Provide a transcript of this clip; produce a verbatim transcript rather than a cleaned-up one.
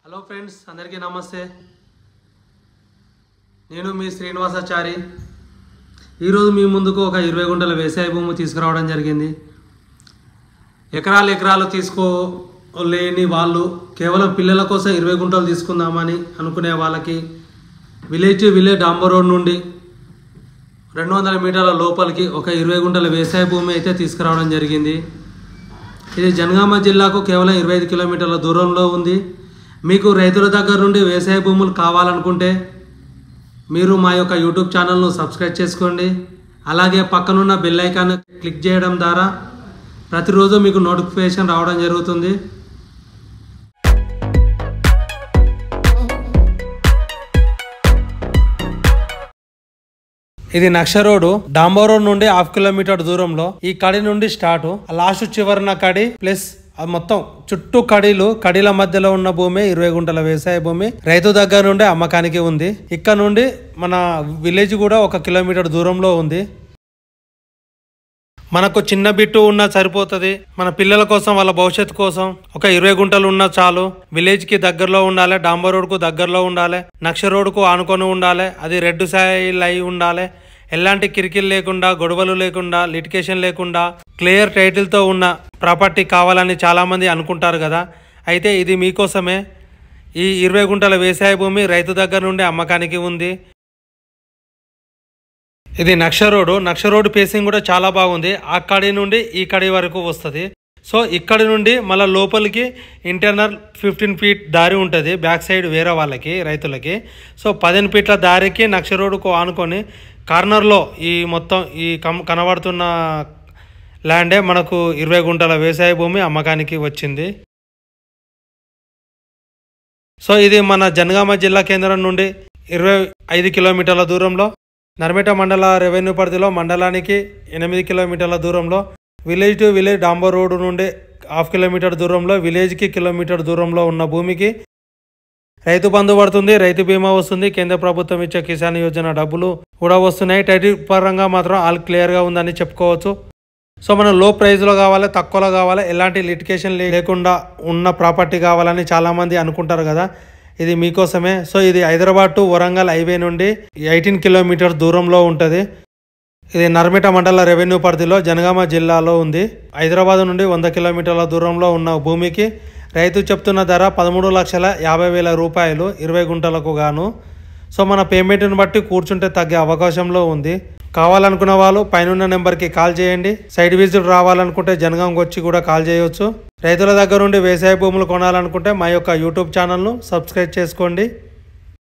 Hello friends, అందరికీ నమస్తే. నేను మీ శ్రీనివాసాచారి. ఈరోజు మీ ముందుకు ఒక ఇరవై గుంటల వ్యవసాయ భూమి తీసుకురావడం జరిగింది. ఎకరాలు ఎకరాలు తీసుకోలేని వాళ్ళు కేవలం పిల్లల కోసం ఇరవై గుంటలు తీసుకుందామని అనుకునే వాళ్ళకి విలేజ్ టు విలేజ్ డాంబర్ రోడ్ నుండి రెండు వందల మీటర్ల లోపలికి ఒక ఇరవై గుంటల వ్యవసాయ భూమి అయితే తీసుకురావడం జరిగింది. ఇది జనగామ జిల్లాకు కేవలం ఇరవై ఐదు కిలోమీటర్ల దూరంలో ఉంది. మీకు రైతుల దగ్గర నుండి వ్యవసాయ భూములు కావాలనుకుంటే మీరు మా యొక్క యూట్యూబ్ ఛానల్ను సబ్స్క్రైబ్ చేసుకోండి. అలాగే పక్కనున్న బెల్ ఐకాన్ క్లిక్ చేయడం ద్వారా ప్రతిరోజు మీకు నోటిఫికేషన్ రావడం జరుగుతుంది. ఇది నక్ష రోడ్ డాంబర్ రోడ్ నుండి హాఫ్ కిలోమీటర్ దూరంలో ఈ కడి నుండి స్టార్ట్, లాస్ట్ చివరిన కడి ప్లస్ అది మొత్తం చుట్టూ కడీలు, కడీల మధ్యలో ఉన్న భూమి ఇరవై గుంటల వ్యవసాయ భూమి రైతు దగ్గర నుండి అమ్మకానికి ఉంది. ఇక్కడ నుండి మన విలేజ్ కూడా ఒక కిలోమీటర్ దూరంలో ఉంది. మనకు చిన్న బిట్టు ఉన్నా సరిపోతుంది. మన పిల్లల కోసం, వాళ్ళ భవిష్యత్తు కోసం ఒక ఇరవై గుంటలు ఉన్నా చాలు. విలేజ్ కి దగ్గరలో ఉండాలి, డాంబర్ రోడ్ కు దగ్గరలో ఉండాలి, నక్ష రోడ్ కు ఆనుకొని ఉండాలి, అది రెడ్ సాయిల్ అయి ఉండాలి. ఎలాంటి కిరికిలు లేకుండా, గొడవలు లేకుండా, లిటికేషన్ లేకుండా క్లియర్ టైటిల్తో ఉన్న ప్రాపర్టీ కావాలని చాలామంది అనుకుంటారు కదా. అయితే ఇది మీకోసమే. ఈ ఇరవై గుంటల వ్యవసాయ భూమి రైతు దగ్గర నుండి అమ్మకానికి ఉంది. ఇది నక్ష రోడ్. నక్ష రోడ్ పేసింగ్ కూడా చాలా బాగుంది. ఆ కడి నుండి ఈ కడి వరకు వస్తుంది. సో ఇక్కడి నుండి మళ్ళీ లోపలికి ఇంటర్నల్ ఫిఫ్టీన్ ఫీట్ దారి ఉంటుంది బ్యాక్ సైడ్ వేరే వాళ్ళకి, రైతులకి. సో పదిహేను ఫీట్ల దారికి నక్ష రోడ్కు ఆనుకొని కార్నర్లో ఈ మొత్తం ఈ కం కనబడుతున్న ల్యాండే మనకు ఇరవై గుంటల వ్యవసాయ భూమి అమ్మకానికి వచ్చింది. సో ఇది మన జనగామ జిల్లా కేంద్రం నుండి ఇరవై ఐదు కిలోమీటర్ల దూరంలో, నర్మేట మండల రెవెన్యూ పరిధిలో మండలానికి ఎనిమిది కిలోమీటర్ల దూరంలో, విలేజ్ టు విలేజ్ డాంబర్ రోడ్డు నుండి హాఫ్ కిలోమీటర్ దూరంలో, విలేజ్కి కిలోమీటర్ దూరంలో ఉన్న భూమికి రైతు బంధు పడుతుంది, రైతు బీమా వస్తుంది, కేంద్ర ప్రభుత్వం ఇచ్చే కిసాన్ యోజన డబ్బులు కూడా వస్తున్నాయి. టైటిల్ పరంగా మాత్రం ఆల్ క్లియర్గా ఉందని చెప్పుకోవచ్చు. సో మనం లో ప్రైస్లో కావాలి, తక్కువలో కావాలి, ఎలాంటి లిటికేషన్ లేకుండా ఉన్న ప్రాపర్టీ కావాలని చాలామంది అనుకుంటారు కదా. ఇది మీకోసమే. సో ఇది హైదరాబాద్ టు వరంగల్ హైవే నుండి ఎయిటీన్ కిలోమీటర్స్ దూరంలో ఉంటుంది. ఇది నర్మేట మండల రెవెన్యూ పరిధిలో జనగామ జిల్లాలో ఉంది. హైదరాబాద్ నుండి వంద కిలోమీటర్ల దూరంలో ఉన్న భూమికి రైతు చెప్తున్న ధర పదమూడు లక్షల యాభై వేల రూపాయలు ఇరవై గుంటలకు గాను. సో మన పేమెంట్ని బట్టి కూర్చుంటే తగ్గే అవకాశంలో ఉంది. కావాలనుకున్న వాళ్ళు పైన నెంబర్కి కాల్ చేయండి. సైడ్ విజిట్ రావాలనుకుంటే జనగాంకి వచ్చి కూడా కాల్ చేయవచ్చు. రైతుల దగ్గర నుండి వ్యవసాయ భూములు కొనాలనుకుంటే మా యొక్క యూట్యూబ్ ఛానల్ను సబ్స్క్రైబ్ చేసుకోండి.